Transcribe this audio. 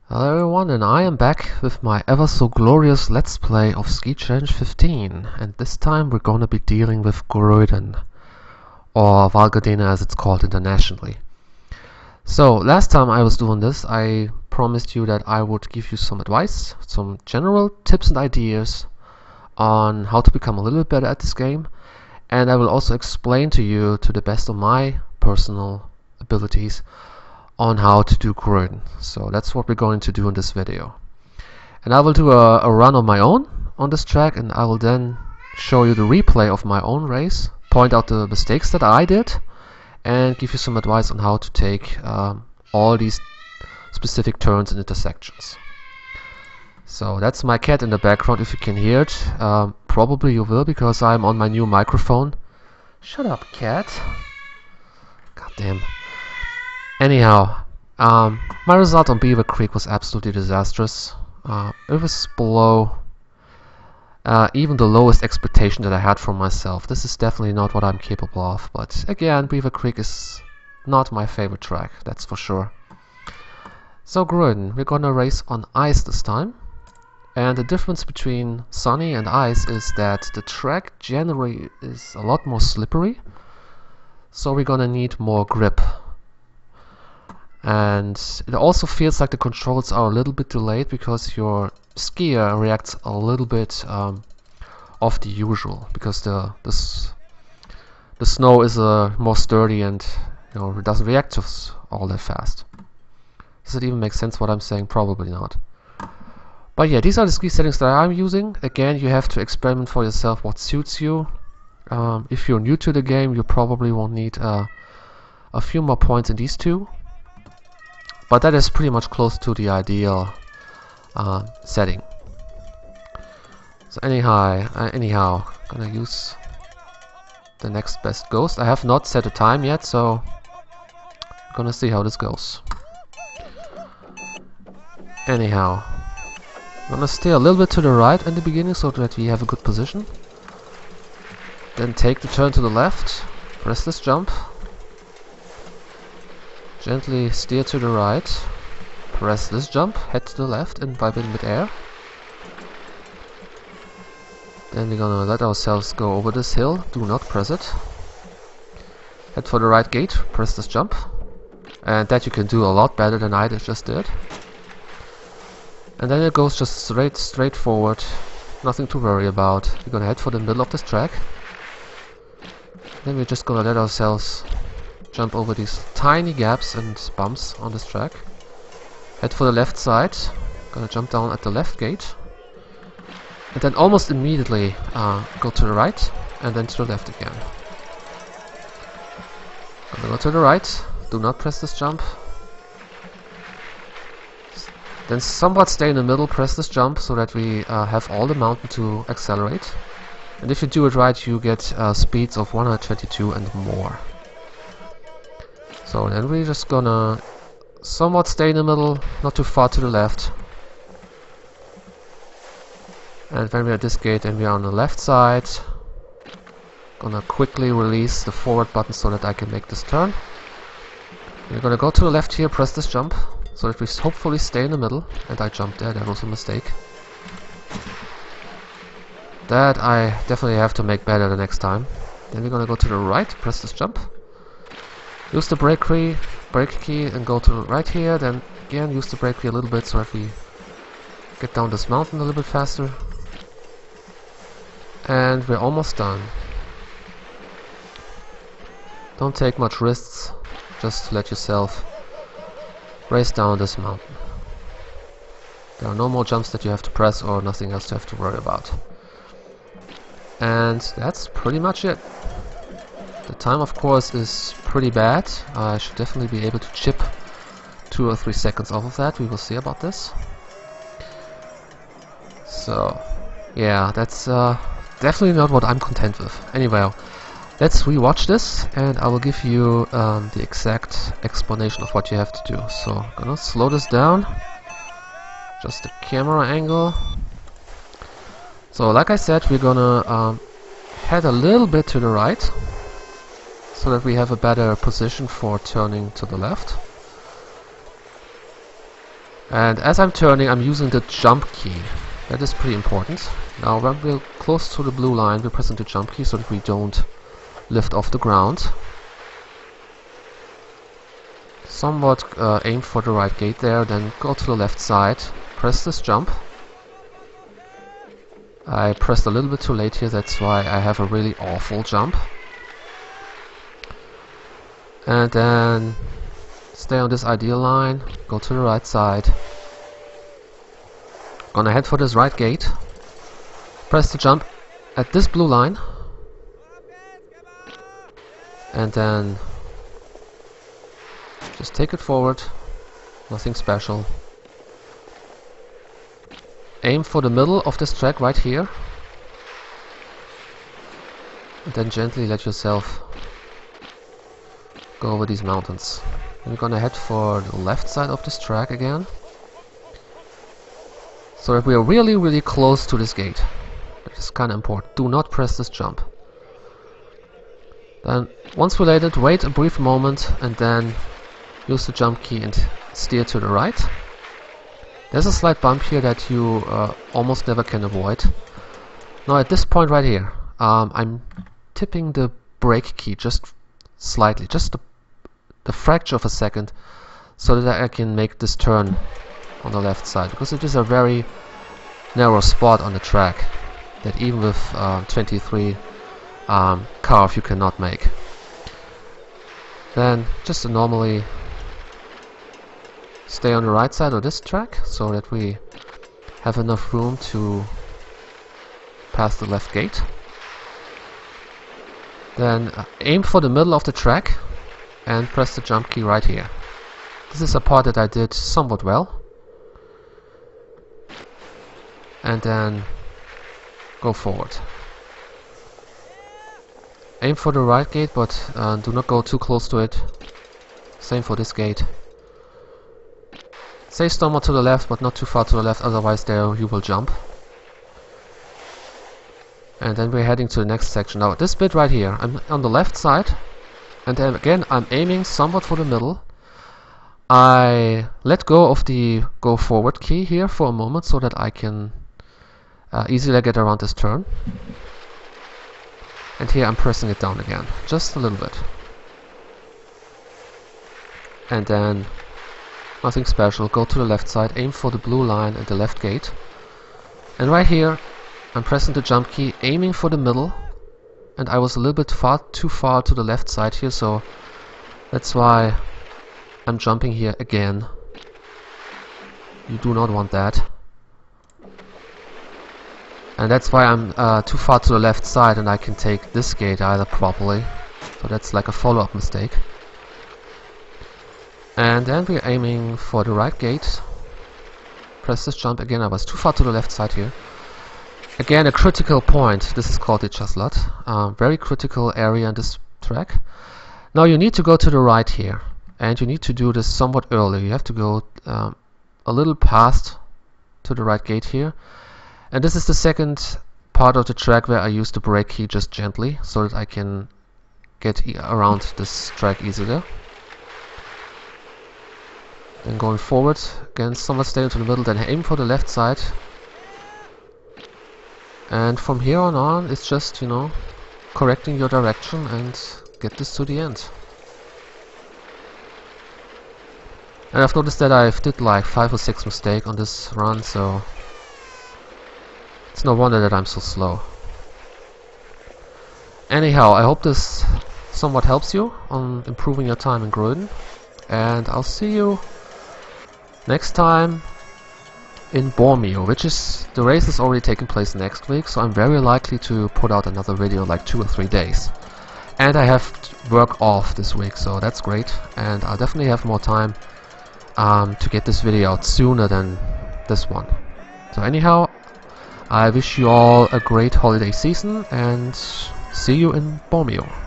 Hello everyone, and I am back with my ever so glorious Let's Play of Ski Challenge 15, and this time we're gonna be dealing with Gröden, or Val Gardena as it's called internationally. So, last time I was doing this, I promised you that I would give you some advice, some general tips and ideas on how to become a little bit better at this game, and I will also explain to you, to the best of my personal abilities, on how to do Gröden. So that's what we're going to do in this video. And I will do a run on my own on this track, and I will then show you the replay of my own race, point out the mistakes that I did, and give you some advice on how to take all these specific turns and intersections. So that's my cat in the background, if you can hear it. Probably you will, because I'm on my new microphone. Shut up, cat. God damn. Anyhow, my result on Beaver Creek was absolutely disastrous. It was below even the lowest expectation that I had from myself. This is definitely not what I'm capable of, but again, Beaver Creek is not my favorite track, that's for sure. So Gröden, we're gonna race on ice this time. And the difference between sunny and ice is that the track generally is a lot more slippery, so we're gonna need more grip. And it also feels like the controls are a little bit delayed because your skier reacts a little bit off the usual, because the snow is more sturdy and it doesn't react to all that fast. Does it even make sense what I'm saying? Probably not. But yeah, these are the ski settings that I'm using. Again, you have to experiment for yourself what suits you. If you're new to the game, you probably won't need a few more points in these two. But that is pretty much close to the ideal setting. So anyhow, gonna use the next best ghost. I have not set a time yet, so gonna see how this goes. Anyhow, gonna stay a little bit to the right in the beginning so that we have a good position. Then take the turn to the left, press this jump. Gently steer to the right, press this jump, head to the left and vibe in mid-air. Then we're gonna let ourselves go over this hill, do not press it. Head for the right gate, press this jump. And that you can do a lot better than I just did. And then it goes just straight forward, nothing to worry about. We're gonna head for the middle of this track. Then we're just gonna let ourselves jump over these tiny gaps and bumps on this track. Head for the left side. Gonna jump down at the left gate. And then almost immediately go to the right and then to the left again. Gonna go to the right. Do not press this jump. Then somewhat stay in the middle, press this jump so that we have all the mountain to accelerate. And if you do it right, you get speeds of 122 and more. So then we're just gonna somewhat stay in the middle, not too far to the left. And when we're at this gate and we're on the left side, gonna quickly release the forward button so that I can make this turn. We're gonna go to the left here, press this jump, so that we hopefully stay in the middle. And I jumped there, that was a mistake. That I definitely have to make better the next time. Then we're gonna go to the right, press this jump. Use the brake key and go to the right here, then again use the brake key a little bit so that we get down this mountain a little bit faster. And we're almost done. Don't take much risks, just let yourself race down this mountain. There are no more jumps that you have to press or nothing else to have to worry about. And that's pretty much it. The time, of course, is pretty bad. I should definitely be able to chip 2 or 3 seconds off of that. We will see about this. So, yeah, that's definitely not what I'm content with. Anyway, let's rewatch this, and I will give you the exact explanation of what you have to do. So, I'm gonna slow this down. Just the camera angle. So, like I said, we're gonna head a little bit to the right, so that we have a better position for turning to the left. And as I'm turning, I'm using the jump key. That is pretty important. Now when we're close to the blue line, we're pressing the jump key so that we don't lift off the ground. Somewhat aim for the right gate there, then go to the left side, press this jump. I pressed a little bit too late here, that's why I have a really awful jump. And then stay on this ideal line, go to the right side. Gonna head for this right gate. Press the jump at this blue line. And then just take it forward. Nothing special. Aim for the middle of this track right here. And then gently let yourself go over these mountains. And we're gonna head for the left side of this track again. So that we are really close to this gate. That is kinda important. Do not press this jump. Then once related, wait a brief moment and then use the jump key and steer to the right. There's a slight bump here that you almost never can avoid. Now at this point right here, I'm tipping the brake key just slightly, just the fraction of a second, so that I can make this turn on the left side, because it is a very narrow spot on the track that even with 23 carve you cannot make. Then just normally stay on the right side of this track so that we have enough room to pass the left gate. Then aim for the middle of the track and press the jump key right here. This is a part that I did somewhat well. And then go forward. Aim for the right gate, but do not go too close to it. Same for this gate. Stay somewhat to the left, but not too far to the left, otherwise there you will jump. And then we're heading to the next section. Now this bit right here, I'm on the left side, and then again I'm aiming somewhat for the middle. I let go of the go forward key here for a moment so that I can easily get around this turn. And here I'm pressing it down again, just a little bit. And then nothing special, go to the left side, aim for the blue line at the left gate. And right here I'm pressing the jump key, aiming for the middle, and I was a little bit too far to the left side here, so that's why I'm jumping here again. You do not want that. And that's why I'm too far to the left side and I can take this gate either properly. So that's like a follow-up mistake. And then we're aiming for the right gate. Press this jump again. I was too far to the left side here. Again, a critical point. This is called the Chasselat. Very critical area in this track. Now you need to go to the right here. And you need to do this somewhat early. You have to go a little past to the right gate here. And this is the second part of the track where I use the brake key just gently, so that I can get around this track easier. Then going forward, again somewhat stay into the middle, then aim for the left side. And from here on it's just, you know, correcting your direction and get this to the end. And I've noticed that I've did like 5 or 6 mistakes on this run, so it's no wonder that I'm so slow. Anyhow, I hope this somewhat helps you on improving your time in Gröden, and I'll see you next time in Bormio, which is, the race is already taking place next week, so I'm very likely to put out another video in like 2 or 3 days. And I have work off this week, so that's great, and I'll definitely have more time to get this video out sooner than this one. So anyhow, I wish you all a great holiday season and see you in Bormio.